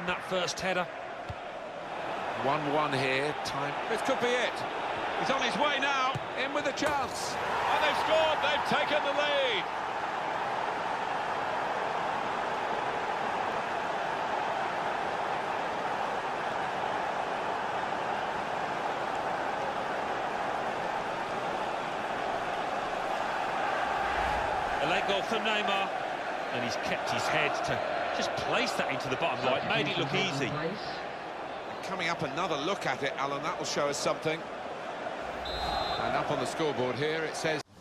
win that first header. 1-1 here, time. This could be it. He's on his way now. In with a chance. And they've scored, they've taken the lead. A late goal for Neymar, and he's kept his head to just place that into the bottom right, made it look easy. Coming up, another look at it, Alan, that will show us something. And up on the scoreboard here, it says...